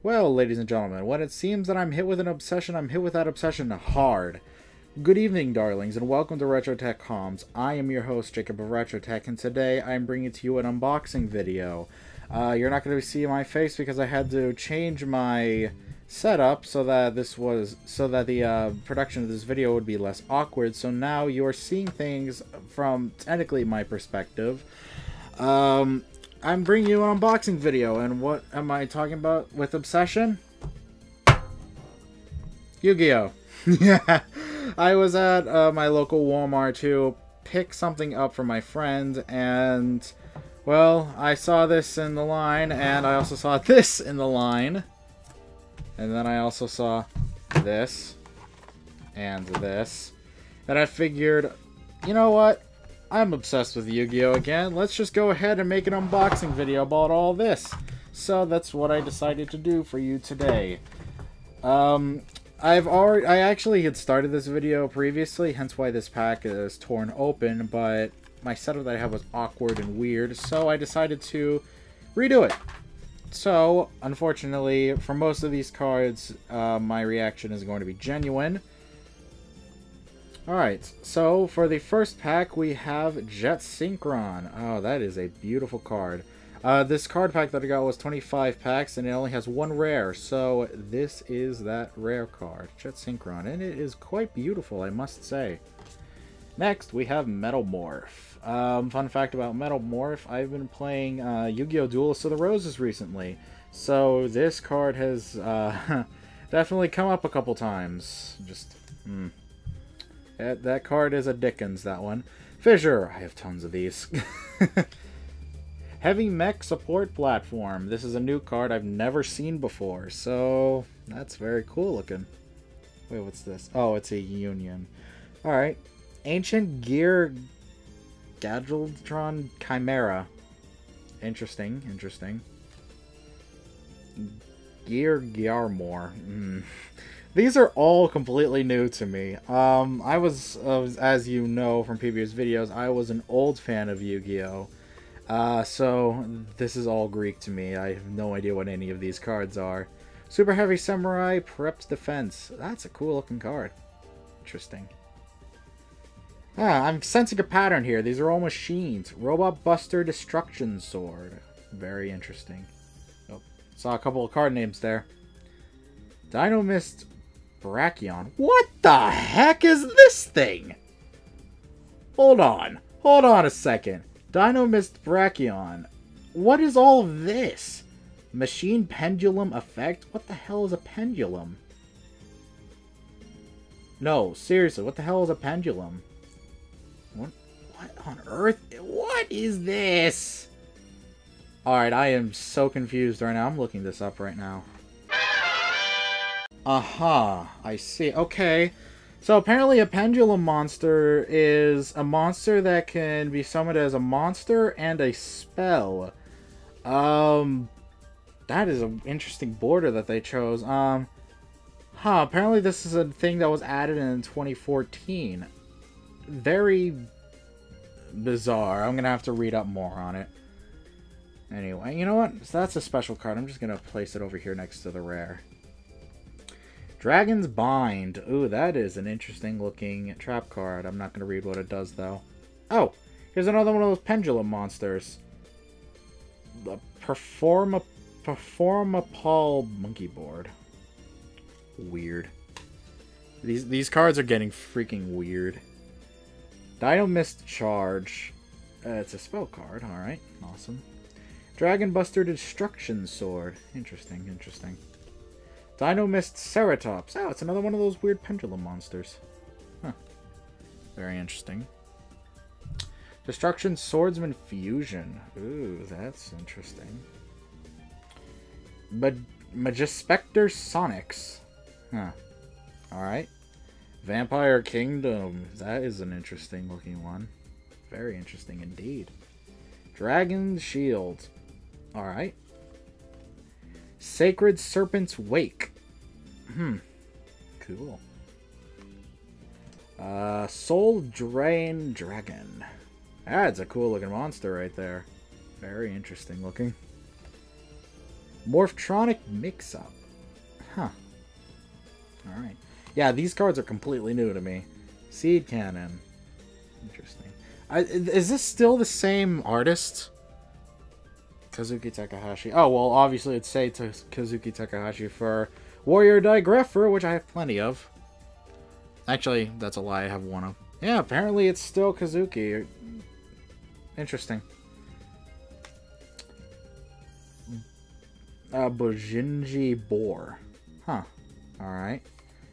Well, ladies and gentlemen, when it seems that I'm hit with an obsession, I'm hit with that obsession hard. Good evening, darlings, and welcome to RetroTechComms. I am your host, Jacob of RetroTech, and today I'm bringing to you an unboxing video. You're not going to see my face because I had to change my setup so that the production of this video would be less awkward. So now you're seeing things from technically my perspective. I'm bringing you an unboxing video, and what am I talking about with obsession? Yu-Gi-Oh! Yeah, I was at my local Walmart to pick something up for my friend, and, well, I saw this in the line, and I also saw this in the line, and then I also saw this, and this, and I figured, you know what? I'm obsessed with Yu-Gi-Oh! Again. Let's just go ahead and make an unboxing video about all this. So that's what I decided to do for you today. I actually had started this video previously, hence why this pack is torn open, but my setup that I had was awkward and weird, so I decided to redo it. So, unfortunately, for most of these cards, my reaction is going to be genuine. Alright, so for the first pack, we have Jet Synchron. Oh, that is a beautiful card. This card pack that I got was 25 packs, and it only has one rare, so this is that rare card, Jet Synchron, and it is quite beautiful, I must say. Next, we have Metal Morph. Fun fact about Metal Morph, I've been playing Yu-Gi-Oh! Duelists of the Roses recently, so this card has definitely come up a couple times. That card is a Dickens, that one. Fissure. I have tons of these. Heavy Mech Support Platform. This is a new card I've never seen before, so that's very cool looking. Wait, what's this? Oh, it's a Union. Alright. Ancient Gear Gadgeldron Chimera. Interesting, interesting. Gear Gyarmor. These are all completely new to me. I was, as you know from previous videos, I was an old fan of Yu-Gi-Oh! So this is all Greek to me. I have no idea what any of these cards are. Super Heavy Samurai Preps Defense. That's a cool looking card. Interesting. I'm sensing a pattern here. These are all machines. Robot Buster Destruction Sword. Very interesting. Oh, saw a couple of card names there. Dino Mist Brachion. What the heck is this thing? Hold on a second. Dino Mist Brachion. What is all of this? Machine Pendulum Effect? What the hell is a pendulum? No, seriously, what the hell is a pendulum? What on earth? What is this? Alright, I am so confused right now. I'm looking this up right now. Aha, I see. Okay, so apparently a pendulum monster is a monster that can be summoned as a monster and a spell. That is an interesting border that they chose. Apparently this is a thing that was added in 2014. Very bizarre. I'm gonna have to read up more on it. Anyway, you know what? So that's a special card. I'm just gonna place it over here next to the rare. Dragon's Bind. Ooh, that is an interesting looking trap card. I'm not going to read what it does, though. Oh, here's another one of those pendulum monsters. The Performapal Monkey Board. Weird. These cards are getting freaking weird. Dino Mist Charge. It's a spell card. Alright, awesome. Dragon Buster Destruction Sword. Interesting, interesting. Dino Mist Ceratops. Oh, it's another one of those weird pendulum monsters. Huh. Very interesting. Destruction Swordsman Fusion. Ooh, that's interesting. Magispector Sonics. Huh. Alright. Vampire Kingdom. That is an interesting looking one. Very interesting indeed. Dragon Shield. Alright. Sacred Serpent's Wake. Cool. Soul Drain Dragon. That's a cool looking monster right there. Very interesting looking. Morphtronic Mix-Up. Huh. Alright. Yeah, these cards are completely new to me. Seed Cannon. Interesting. Is this still the same artist? Kazuki Takahashi. Oh, well, obviously it'd say to Kazuki Takahashi for Warrior Digrapher, which I have plenty of. Actually, that's a lie. I have one of. Yeah, apparently it's still Kazuki. Interesting. Bojinji Boar. Huh. Alright.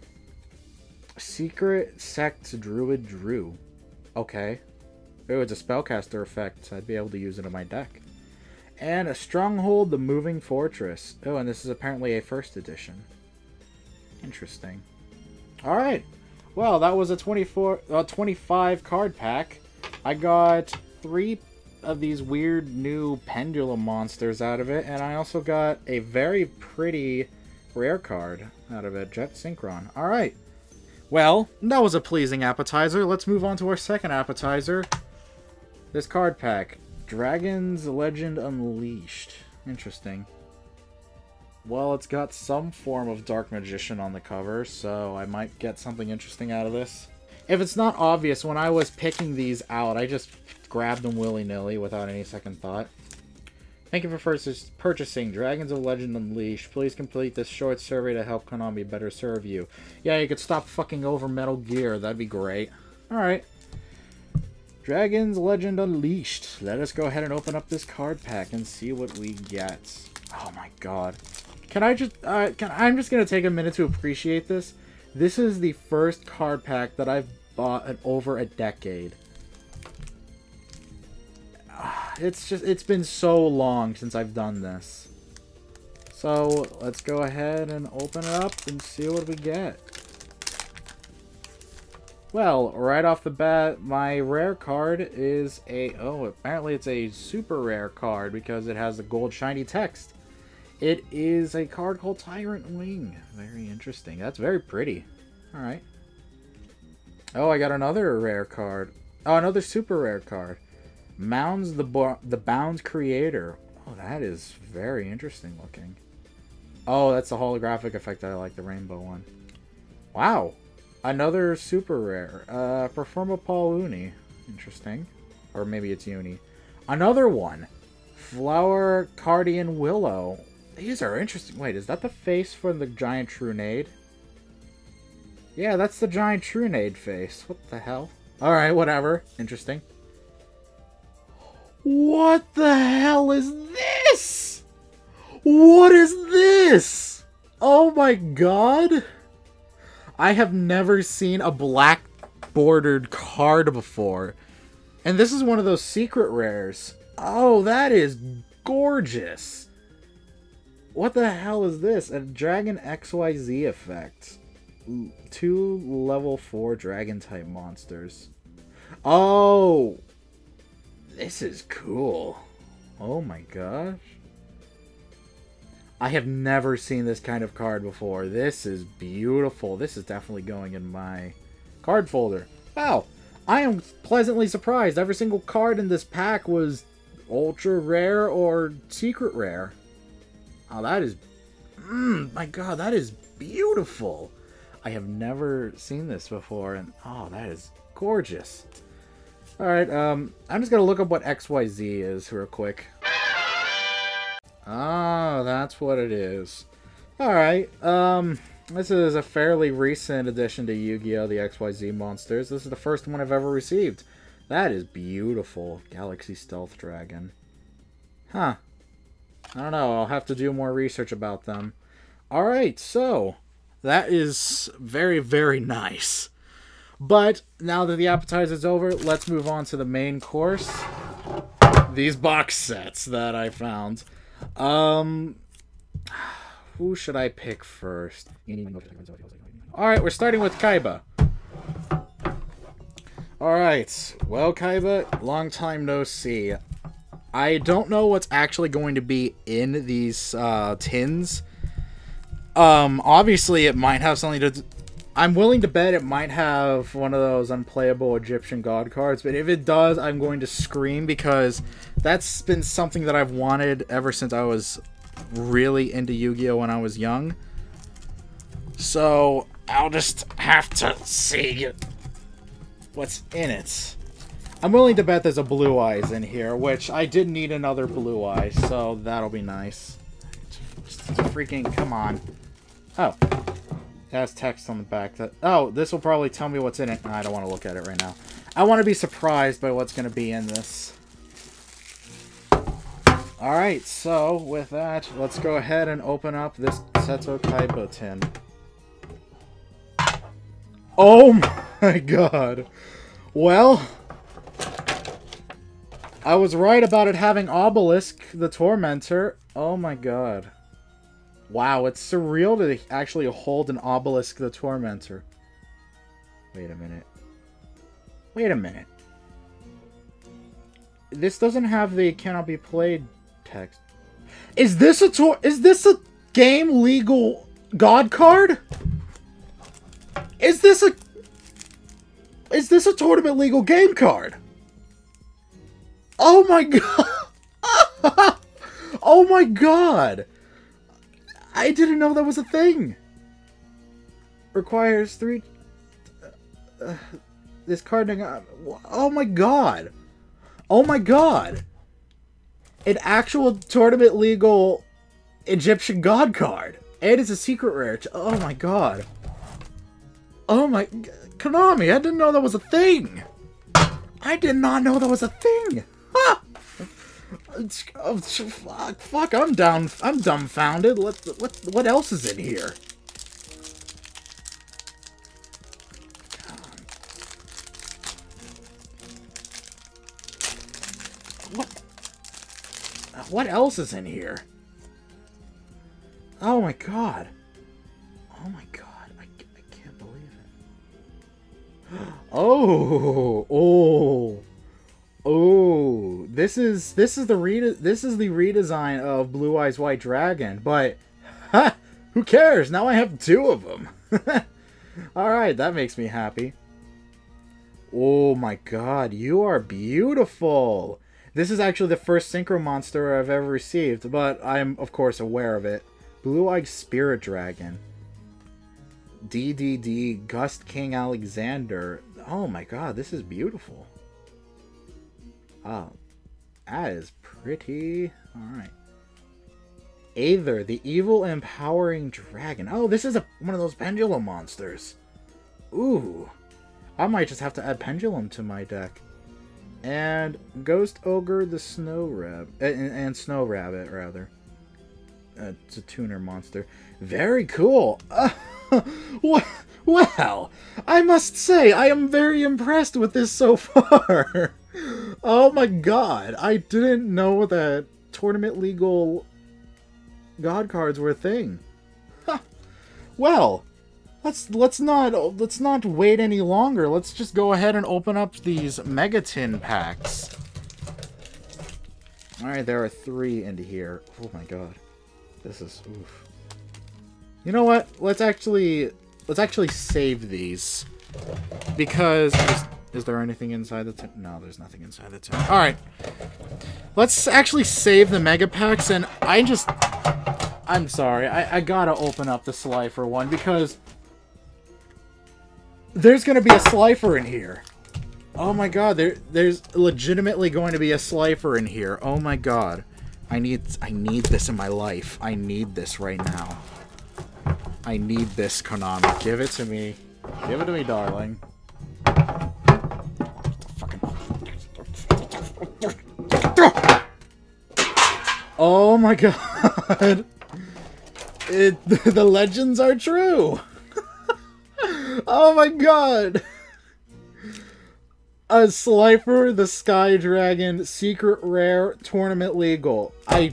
Secret Sect Druid Drew. Okay. Oh, it's a spellcaster effect. I'd be able to use it in my deck. And a Stronghold, the Moving Fortress. Oh, and this is apparently a first edition. Interesting. Alright. Well, that was a 25 card pack. I got 3 of these weird new pendulum monsters out of it, and I also got a very pretty rare card out of it, Jet Synchron. Alright. Well, that was a pleasing appetizer. Let's move on to our second appetizer. This card pack. Dragon's Legend Unleashed. Interesting. Well, it's got some form of Dark Magician on the cover, so I might get something interesting out of this. If it's not obvious, when I was picking these out, I just grabbed them willy-nilly without any second thought. Thank you for purchasing Dragons of Legend Unleashed. Please complete this short survey to help Konami better serve you. Yeah, you could stop fucking over Metal Gear. That'd be great. Alright. Dragons Legend Unleashed. Let us go ahead and open up this card pack and see what we get. Oh my god. Can I just... I'm just going to take a minute to appreciate this. This is the first card pack that I've bought in over a decade. It's been so long since I've done this. So, let's go ahead and open it up and see what we get. Well, right off the bat, my rare card is a... Oh, apparently it's a super rare card because it has the gold shiny text. It is a card called Tyrant Wing. Very interesting. That's very pretty. Alright. Oh, I got another rare card. Oh, another super rare card. Mounds the Bound Creator. Oh, that is very interesting looking. Oh, that's the holographic effect. I like the rainbow one. Wow. Another super rare. Performa Paul Uni. Interesting. Or maybe it's Uni. Another one. Flower Cardian Willow. These are interesting. Wait, is that the face for the giant Trunade? Yeah, that's the giant Trunade face. What the hell? Alright, whatever. Interesting. What the hell is this? What is this? Oh my god. I have never seen a black bordered card before. And this is one of those secret rares. Oh, that is gorgeous. What the hell is this? A Dragon XYZ effect. 2 level 4 dragon type monsters. Oh, this is cool. Oh my gosh. I have never seen this kind of card before. This is beautiful. This is definitely going in my card folder. Wow. I am pleasantly surprised. Every single card in this pack was ultra rare or secret rare. Oh, that is... my god, that is beautiful. I have never seen this before, and oh, that is gorgeous. Alright, I'm just gonna look up what XYZ is real quick. Ah, that's what it is. Alright, this is a fairly recent addition to Yu-Gi-Oh! The XYZ monsters. This is the first one I've ever received. That is beautiful. Galaxy Stealth Dragon. Huh. I don't know, I'll have to do more research about them. Alright, so... that is very, very nice. But, now that the appetizer's over, let's move on to the main course. These box sets that I found. Who should I pick first? Alright, we're starting with Kaiba. Alright, well Kaiba, long time no see. I don't know what's actually going to be in these tins. Obviously it might have something to... I'm willing to bet it might have one of those unplayable Egyptian god cards, but if it does, I'm going to scream because that's been something that I've wanted ever since I was really into Yu-Gi-Oh when I was young. So I'll just have to see what's in it. I'm willing to bet there's a Blue Eyes in here, which I did need another Blue Eye, so that'll be nice. Just freaking, come on. Oh. It has text on the back. Oh, this will probably tell me what's in it. No, I don't want to look at it right now. I want to be surprised by what's going to be in this. Alright, so with that, let's go ahead and open up this Seto Kaibo tin. Oh my god. Well, I was right about it having Obelisk, the Tormentor. Oh my god. Wow, it's surreal to actually hold an Obelisk, the Tormentor. Wait a minute. Wait a minute. This doesn't have the cannot be played text. Is this a game legal god card? Is this a tournament legal game card? Oh my god. Oh my god. I didn't know that was a thing. Requires 3 this card. Oh my god. Oh my god. An actual tournament legal Egyptian god card. And it's a secret rare. Oh my god. Oh my... Konami, I didn't know that was a thing. I did not know that was a thing. Ha! Oh, fuck, I'm dumbfounded. What else is in here? What else is in here? Oh my god. Oh my god. I can't believe it. Oh, this is the redesign of Blue Eyes White Dragon, but ha, who cares? Now I have 2 of them. All right, that makes me happy. Oh my god, you are beautiful. This is actually the first Synchro monster I've ever received, but I'm of course aware of it. Blue Eyed Spirit Dragon. DDD Gust King Alexander. Oh my god, this is beautiful. Oh, that is pretty. Alright. Aether, the Evil Empowering Dragon. Oh, this is one of those Pendulum monsters. Ooh. I might just have to add Pendulum to my deck. And Ghost Ogre, the Snow Rabbit. And Snow Rabbit, rather. It's a tuner monster. Very cool. Well, I must say, I am very impressed with this so far. Oh my god, I didn't know that tournament legal god cards were a thing. Well, let's not wait any longer. Let's just go ahead and open up these Megatin packs. All right, there are 3 into here. Oh my god, this is oof. You know what? Let's actually save these because is there anything inside the tin? No, there's nothing inside the tin. All right, let's actually save the mega packs, and I'm sorry, I gotta open up the Slifer one because there's gonna be a Slifer in here. Oh my god, there's legitimately going to be a Slifer in here. Oh my god, I need this in my life. I need this right now. I need this, Konami. Give it to me. Give it to me, darling. Oh my god. The legends are true. Oh my god. A Slifer, the Sky Dragon, secret rare, tournament legal.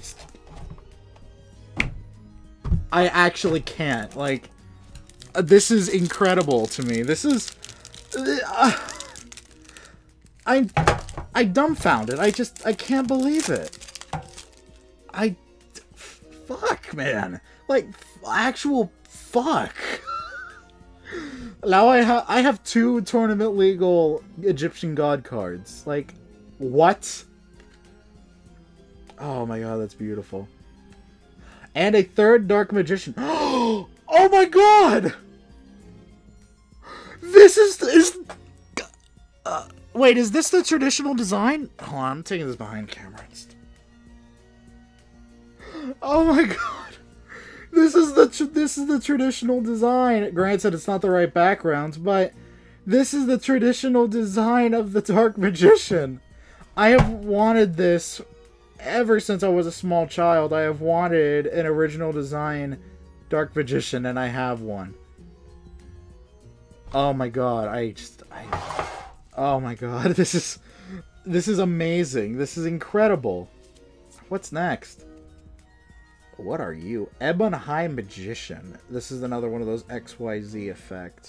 I actually can't. Like, this is incredible to me. This is... I'm dumbfounded. I can't believe it. Fuck, man. Like, actual fuck. Now I have 2 tournament legal Egyptian god cards. Like, what? Oh my god, that's beautiful. And a third Dark Magician. Oh my god! This is wait, is this the traditional design? Hold on, I'm taking this behind camera. Oh my god! This is the traditional design. Granted, it's not the right background, but this is the traditional design of the Dark Magician. I have wanted this ever since I was a small child. I have wanted an original design Dark Magician, and I have one. Oh my god, oh my god, this is amazing. This is incredible. What's next? What are you? Ebon High Magician. This is another one of those XYZ effects.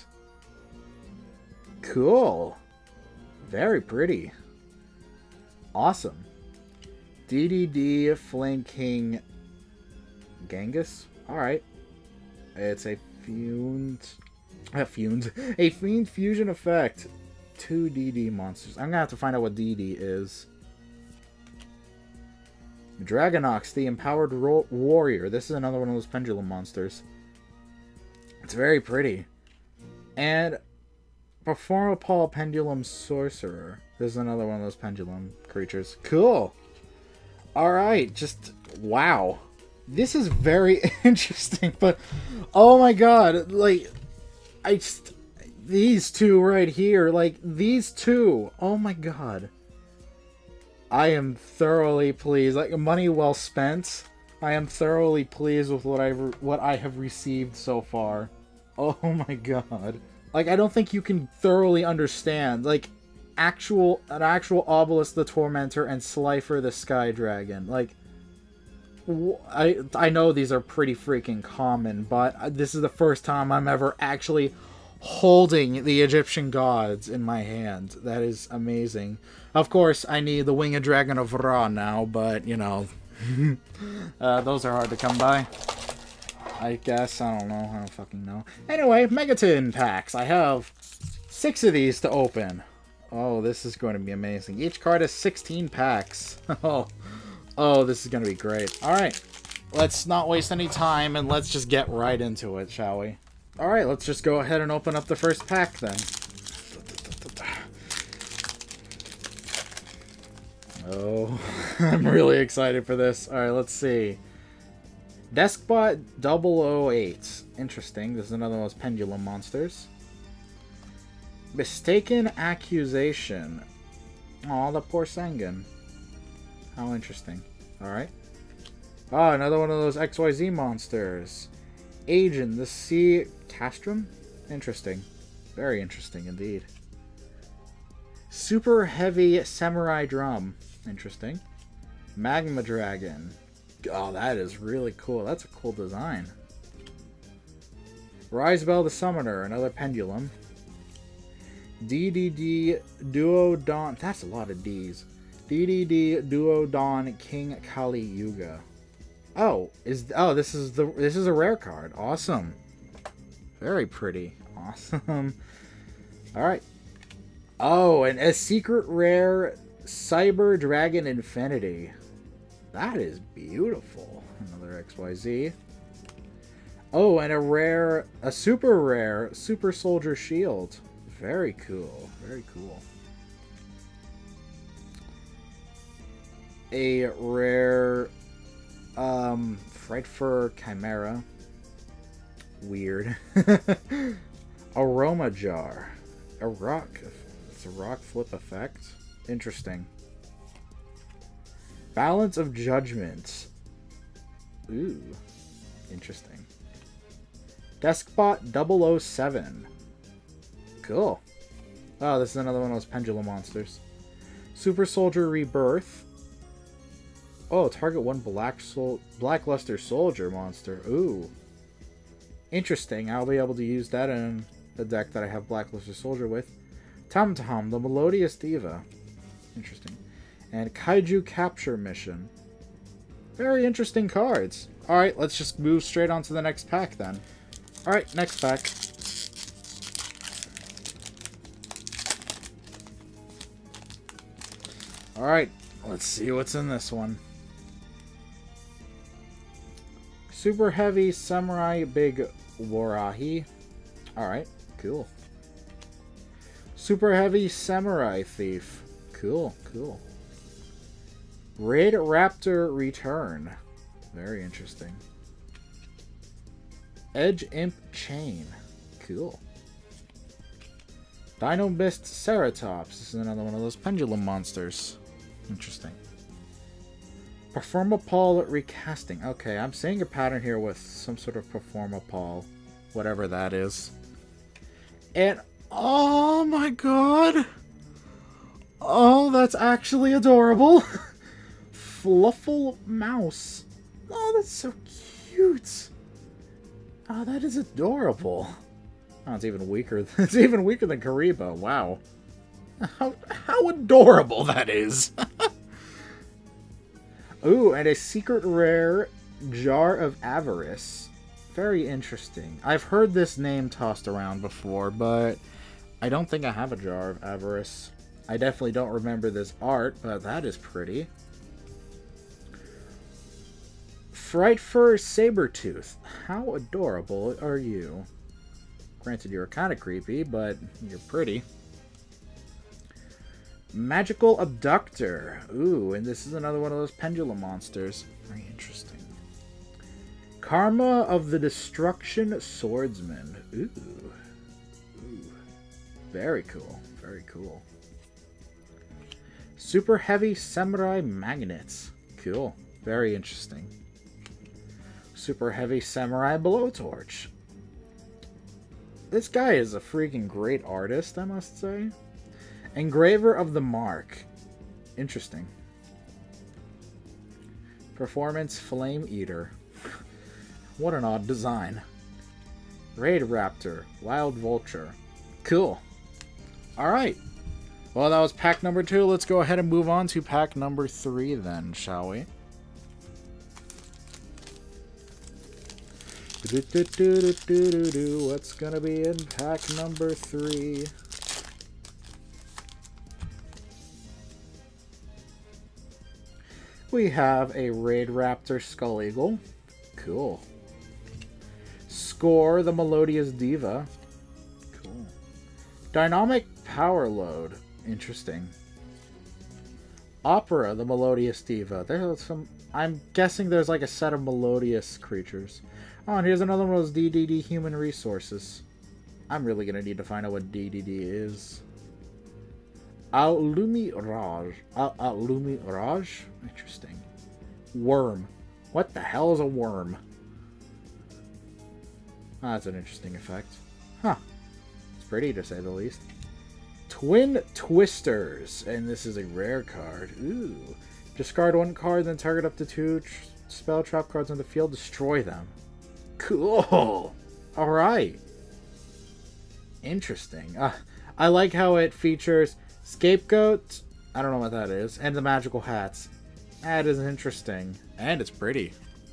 Cool. Very pretty. Awesome. DDD Flame King Genghis. Alright. It's a Fiend Fusion effect. 2 DD monsters. I'm gonna have to find out what DD is. Dragonox, the Empowered Warrior. This is another one of those pendulum monsters. It's very pretty. And Performapal Pendulum Sorcerer. This is another one of those pendulum creatures. Cool. Alright, just wow. This is very interesting, but oh my god, like these two right here, like these two. Oh my god. I am thoroughly pleased. Like, money well spent. I am thoroughly pleased with what I have received so far. Oh my god. Like, I don't think you can thoroughly understand. Like, an actual Obelisk the Tormentor and Slifer the Sky Dragon. Like, I know these are pretty freaking common, but this is the first time I'm ever actually holding the Egyptian gods in my hand. That is amazing. Of course, I need the Winged Dragon of Ra now, but, you know, those are hard to come by. I guess. I don't know. I don't fucking know. Anyway, Megaton packs. I have 6 of these to open. Oh, this is going to be amazing. Each card has 16 packs. Oh, this is going to be great. Alright, let's not waste any time, and let's just get right into it, shall we? Alright, let's just go ahead and open up the first pack, then. Oh, I'm really excited for this. Alright, let's see. Deskbot 008. Interesting. This is another one of those pendulum monsters. Mistaken Accusation. Aw, the poor Sengen. How interesting. Alright. Oh, another one of those XYZ monsters. Agent, the Sea Castrum? Interesting. Very interesting indeed. Super Heavy Samurai Drum. Interesting. Magma Dragon. Oh, that is really cool. That's a cool design. Risebell the Summoner, another pendulum. DDD Duodon. That's a lot of Ds. DDD Duodon King Kali Yuga. Oh, this is a rare card. Awesome. Very pretty. Awesome. Alright. Oh, and a secret rare Cyber Dragon Infinity. That is beautiful. Another XYZ. Oh, and a super rare Super Soldier Shield. Very cool. Very cool. A rare Frightfur Chimera. Weird. Aroma Jar. A rock. It's a rock flip effect. Interesting. Balance of Judgment. Ooh. Interesting. Deskbot 007. Cool. Oh, this is another one of those pendulum monsters. Super Soldier Rebirth. Oh, target one Blackluster Soldier monster. Ooh. Interesting. I'll be able to use that in the deck that I have Blackluster Soldier with. Tum-Tum, the Melodious Diva. Interesting. And Kaiju Capture Mission. Very interesting cards. Alright, let's just move straight on to the next pack then. Alright, next pack. Alright, let's see what's in this one. Super heavy samurai big warahi. Alright, cool. Super heavy samurai thief. Cool, cool. Raid Raptor return. Very interesting. Edge Imp chain. Cool. Dino Beast Ceratops. This is another one of those pendulum monsters. Interesting. Performapal recasting. Okay, I'm seeing a pattern here with some sort of Performapal. Whatever that is. And, oh my god! Oh, that's actually adorable! Fluffle Mouse. Oh, that's so cute! Oh, that is adorable. Oh, it's even weaker. It's even weaker than Karibo. Wow. How adorable that is! Ooh, and a secret rare Jar of Avarice. Very interesting. I've heard this name tossed around before, but I don't think I have a Jar of Avarice. I definitely don't remember this art, but that is pretty. Frightfur Sabertooth. How adorable are you? Granted, you're kind of creepy, but you're pretty. Magical Abductor. Ooh, and this is another one of those pendulum monsters. Very interesting. Karma of the Destruction Swordsman. Ooh. Ooh. Very cool. Very cool. Super Heavy Samurai Magnets. Cool. Very interesting. Super Heavy Samurai Blowtorch. This guy is a freaking great artist, I must say. Engraver of the Mark. Interesting. Performance Flame Eater. What an odd design. Raid Raptor. Wild Vulture. Cool. Alright. Well, that was pack number 2. Let's go ahead and move on to pack number 3 then, shall we? What's gonna be in pack number 3? We have a Raid Raptor Skull Eagle. Cool. Score the Melodious Diva. Cool. Dynamic Power Load. Interesting. Opera the Melodious Diva. There's some. I'm guessing there's like a set of melodious creatures. Oh, and here's another one of those DDD Human Resources. I'm really gonna need to find out what DDD is. Alumi Raj. Alumi Raj? Interesting. Worm. What the hell is a worm? Oh, that's an interesting effect. Huh. It's pretty, to say the least. Twin Twisters. And this is a rare card. Ooh. Discard 1 card, then target up to 2 spell trap cards on the field. Destroy them. Cool. Alright. Interesting. I like how it features Scapegoat. I don't know what that is. And the magical hats. That is interesting. And it's pretty.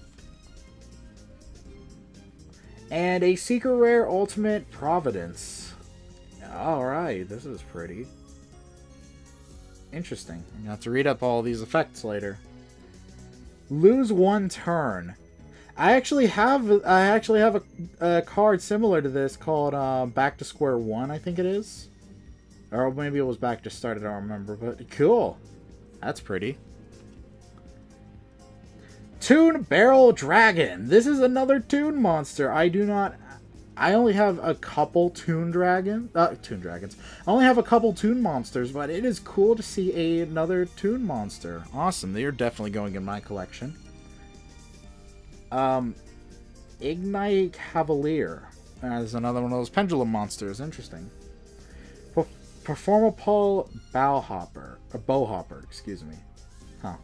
And a secret rare Ultimate Providence. Alright, this is pretty. Interesting. I'm gonna have to read up all these effects later. Lose 1 turn. I actually have a card similar to this called Back to Square One, I think it is. Or maybe it was Back to Start, I don't remember, but cool. That's pretty. Toon Barrel Dragon. This is another Toon monster. I only have a couple Toon Dragons. I only have a couple Toon monsters, but it is cool to see another Toon monster. Awesome. They're definitely going in my collection. Ignite Cavalier. There's another one of those pendulum monsters. Interesting. Performapal Bowhopper, excuse me. Huh.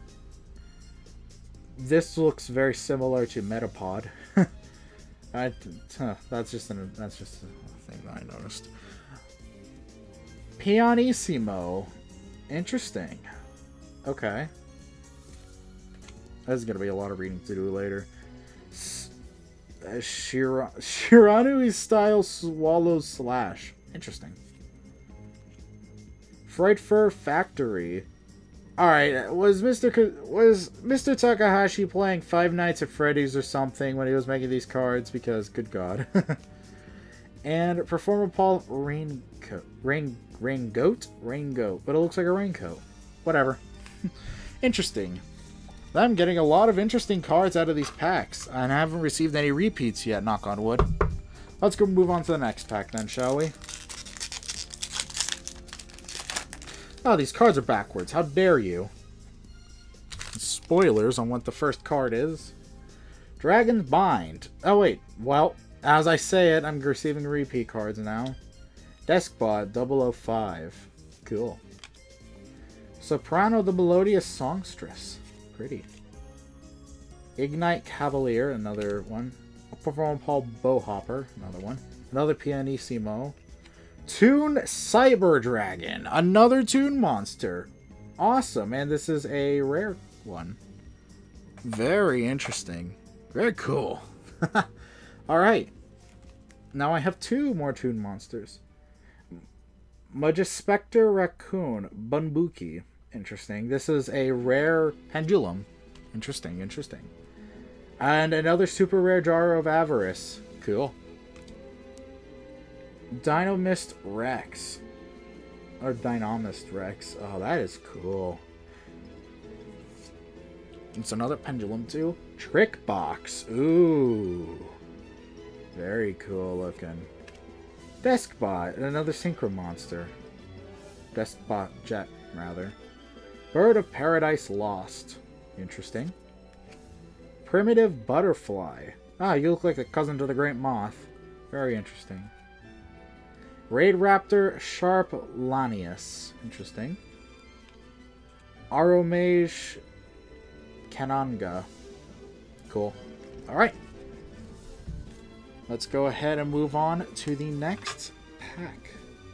This looks very similar to Metapod. That's just a thing that I noticed. Pianissimo. Interesting. Okay. There's gonna be a lot of reading to do later. Shiranui style Swallow Slash. Interesting. Frightfur Factory. Alright, was Mr. Takahashi playing Five Nights at Freddy's or something when he was making these cards? Because, good God. And Performer Paul Raincoat. Raincoat. But it looks like a raincoat. Whatever. Interesting. I'm getting a lot of interesting cards out of these packs. And I haven't received any repeats yet, knock on wood. Let's go move on to the next pack then, shall we? Oh, these cards are backwards. How dare you? Spoilers on what the first card is. Dragon's Bind. Oh, wait. Well, as I say it, I'm receiving repeat cards now. Deskbot 005. Cool. Soprano the Melodious Songstress. Pretty. Ignite Cavalier. Another one. Performer Paul Bowhopper. Another one. Another Pianissimo. Toon Cyber Dragon. Another Toon monster. Awesome. And this is a rare one. Very interesting. Very cool. Alright. Now I have two more Toon monsters. Majespector Raccoon Bunbuki. Interesting. This is a rare pendulum. Interesting, interesting. And another super rare Jar of Avarice. Cool. Dynamist Rex. Or Dynamist Rex. Oh, that is cool. It's another pendulum too. Trick Box. Ooh. Very cool looking. Deskbot. Another Synchro monster. Deskbot Jet, rather. Bird of Paradise Lost. Interesting. Primitive Butterfly. Ah, you look like a cousin to the Great Moth. Very interesting. Raid Raptor Sharp Lanius. Interesting. Aromage Kananga. Cool. Alright. Let's go ahead and move on to the next pack.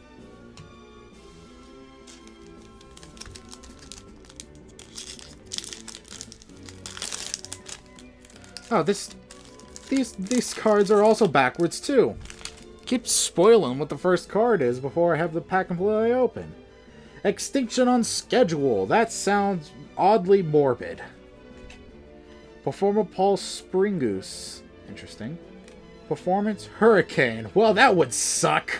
Oh, these cards are also backwards too. Keep spoiling what the first card is before I have the pack completely open. Extinction on Schedule. That sounds oddly morbid. Performer Paul Springoose. Interesting. Performance Hurricane. Well, that would suck.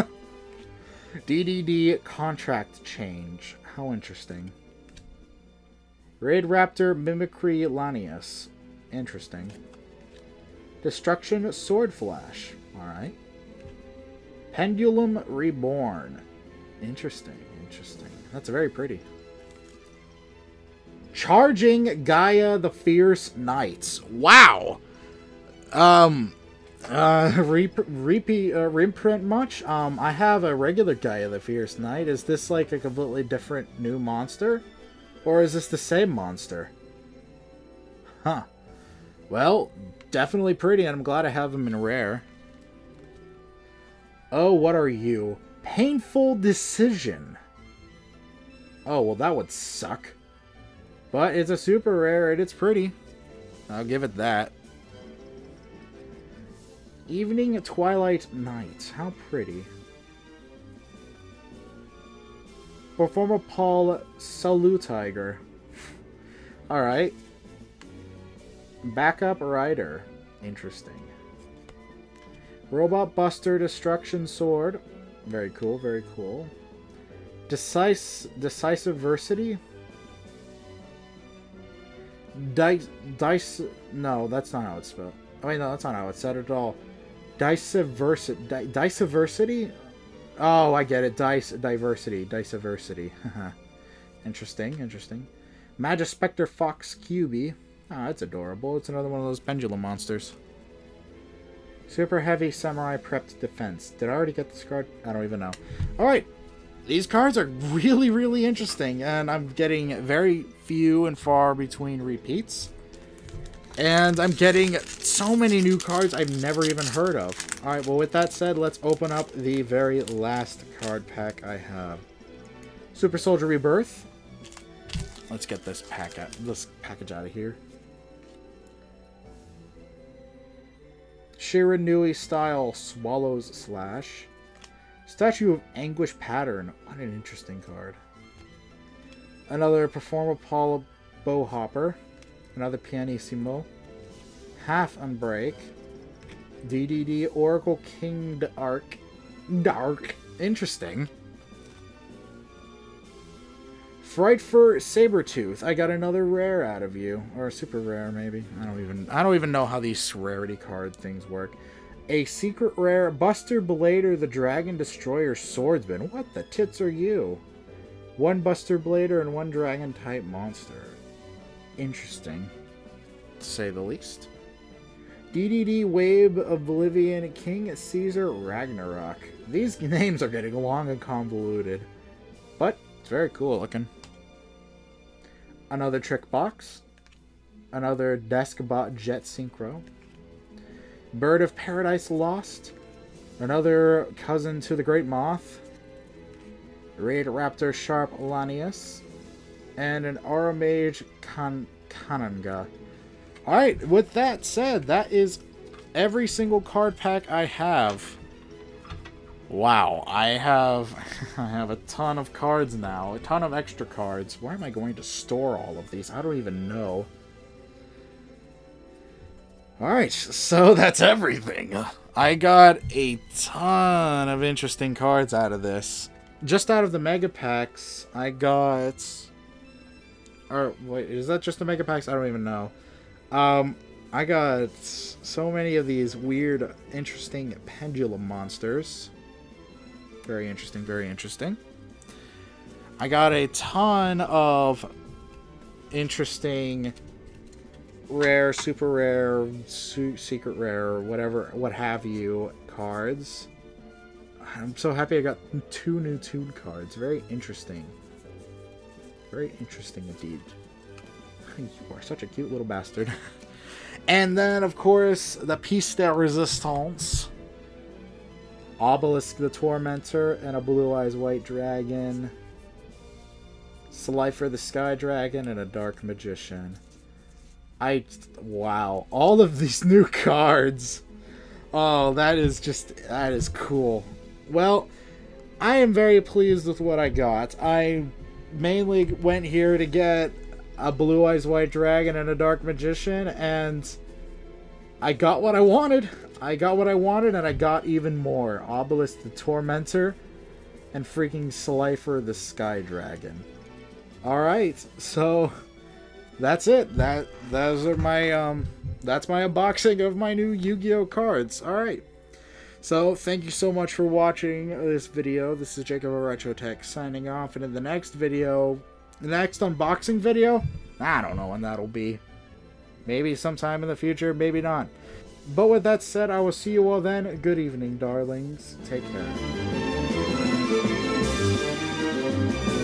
DDD Contract Change. How interesting. Raid Raptor Mimicry Lanius. Interesting. Destruction Sword Flash. Alright. Pendulum Reborn. Interesting, interesting. That's very pretty. Charging Gaia the Fierce Knights. Wow! Reprint much? I have a regular Gaia the Fierce Knight. Is this like a completely different new monster? Or is this the same monster? Huh. Well, definitely pretty, and I'm glad I have them in rare. Oh, what are you? Painful Decision. Oh, well, that would suck. But it's a super rare, and it's pretty. I'll give it that. Evening Twilight Night. How pretty. Performer Paul Salutiger. Alright. Backup Rider. Interesting. Robot Buster Destruction Sword. Very cool, very cool. Decisiversity? No, that's not how it's spelled. Oh, wait, no, that's not how it's said at all. Diversity? Oh, I get it. Diversity. Interesting, interesting. Majespector Fox QB. Ah, that's adorable. It's another one of those pendulum monsters. Super Heavy Samurai Prepped Defense. Did I already get this card? I don't even know. Alright. These cards are really, really interesting. And I'm getting very few and far between repeats. And I'm getting so many new cards I've never even heard of. Alright, well with that said, let's open up the very last card pack I have. Super Soldier Rebirth. Let's get this package out of here. Shiranui style Swallows Slash. Statue of Anguish Pattern. What an interesting card. Another Performa Paula Bowhopper. Another Pianissimo. Half Unbreak. DDD Oracle King Dark. Interesting. Frightfur Sabertooth. I got another rare out of you. Or a super rare, maybe. I don't even know how these rarity card things work. A secret rare Buster Blader the Dragon Destroyer Swordsman. What the tits are you? One Buster Blader and one Dragon type monster. Interesting, to say the least. DDD Wave of Oblivion King Caesar Ragnarok. These names are getting long and convoluted, but it's very cool looking. Another Trick Box. Another Deskbot Jet Synchro. Bird of Paradise Lost. Another cousin to the Great Moth. Raid Raptor Sharp Lanius. And an Aura Mage Kananga. Alright, with that said, that is every single card pack I have. Wow, I have a ton of cards now, a ton of extra cards. Where am I going to store all of these? I don't even know. Alright, so that's everything. I got a ton of interesting cards out of this. Just out of the Mega Packs, I got... Or, wait, is that just the Mega Packs? I don't even know. I got so many of these weird, interesting pendulum monsters. Very interesting, very interesting. I got a ton of interesting rare, super rare, secret rare, whatever, what have you, cards. I'm so happy I got 2 new Toon cards. Very interesting. Very interesting indeed. You are such a cute little bastard. And then, of course, the Piece de Resistance. Obelisk the Tormentor and a Blue Eyes White Dragon. Slifer the Sky Dragon and a Dark Magician. Wow. All of these new cards. Oh, that is cool. Well, I am very pleased with what I got. I mainly went here to get a Blue Eyes White Dragon and a Dark Magician, and I got what I wanted. I got what I wanted, and I got even more. Obelisk the Tormentor and freaking Slifer the Sky Dragon. Alright, so that's it. Those are my that's my unboxing of my new Yu-Gi-Oh cards. Alright. So, thank you so much for watching this video. This is Jacob of RetroTech signing off, and in the next video, the next unboxing video, I don't know when that'll be. Maybe sometime in the future, maybe not. But with that said, I will see you all then. Good evening, darlings. Take care.